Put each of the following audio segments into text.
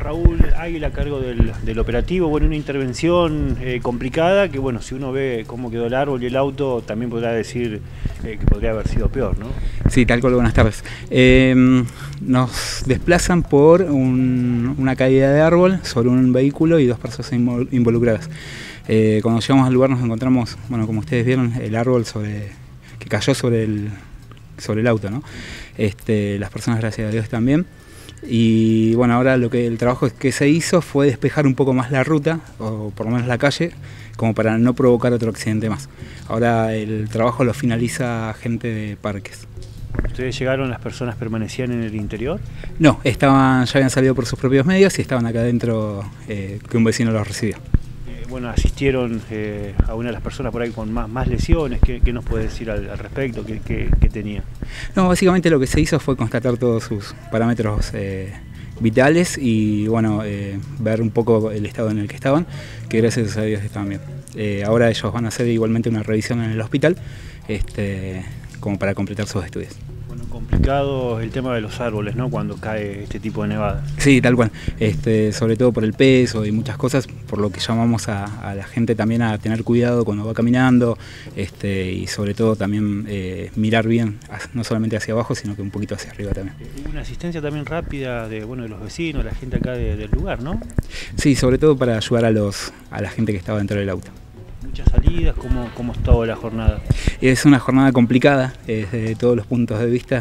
Raúl Águila a cargo del operativo, bueno, una intervención complicada que, bueno, si uno ve cómo quedó el árbol y el auto, también podrá decir que podría haber sido peor, ¿no? Sí, tal cual, buenas tardes. Nos desplazan por una caída de árbol sobre un vehículo y dos personas involucradas. Cuando llegamos al lugar nos encontramos, bueno, como ustedes vieron, el árbol que cayó sobre el auto, ¿no? Las personas, gracias a Dios, también. Y bueno, ahora el trabajo que se hizo fue despejar un poco más la ruta, o por lo menos la calle, como para no provocar otro accidente más. Ahora el trabajo lo finaliza gente de parques. ¿Ustedes llegaron, las personas permanecían en el interior? No, ya habían salido por sus propios medios y estaban acá adentro, que un vecino los recibió. Bueno, asistieron a una de las personas por ahí con más lesiones. ¿Qué nos puede decir al respecto? ¿Qué tenía? No, básicamente lo que se hizo fue constatar todos sus parámetros vitales y bueno, ver un poco el estado en el que estaban, que gracias a Dios estaban bien. Ahora ellos van a hacer igualmente una revisión en el hospital, como para completar sus estudios. Bueno, complicado el tema de los árboles, ¿no? Cuando cae este tipo de nevada. Sí, tal cual. Sobre todo por el peso y muchas cosas, por lo que llamamos a la gente también a tener cuidado cuando va caminando, y sobre todo también mirar bien, no solamente hacia abajo, sino que un poquito hacia arriba también. Hubo una asistencia también rápida de los vecinos, la gente acá del lugar, ¿no? Sí, sobre todo para ayudar a la gente que estaba dentro del auto. Muchas salidas, ¿cómo estuvo la jornada? Es una jornada complicada desde todos los puntos de vista,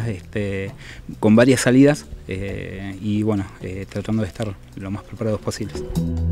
con varias salidas y bueno, tratando de estar lo más preparados posibles.